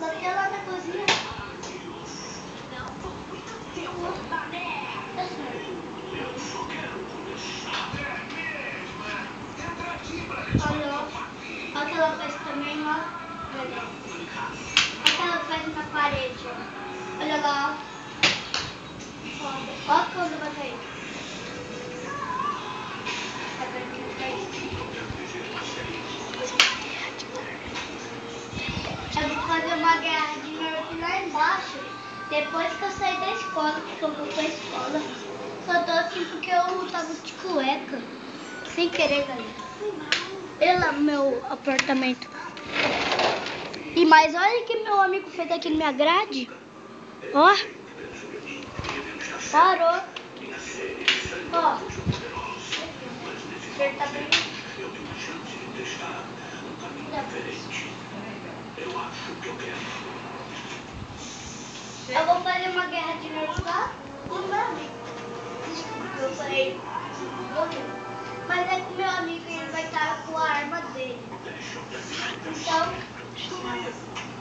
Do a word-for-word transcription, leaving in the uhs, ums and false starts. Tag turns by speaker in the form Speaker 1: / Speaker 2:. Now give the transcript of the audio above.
Speaker 1: Até lá na cozinha. Olha, olha o que ela faz também, ó. Olha o que ela faz na parede, ó. Olha lá, ó. Olha quando vai cair. Tá vendo que vai Eu vou fazer uma guerra de Nerf lá embaixo. Depois que eu sair da escola, porque eu vou pra escola. Só tô assim porque eu tava de cueca. Sem querer, galera. Olha lá meu apartamento. E mais, olha o que meu amigo fez aqui na minha grade. Ó. Parou. Ó. Ele tá bem... Eu vou fazer uma guerra de Nerf lá. Eu falei, mas é que meu amigo ele vai estar com a arma dele. Então,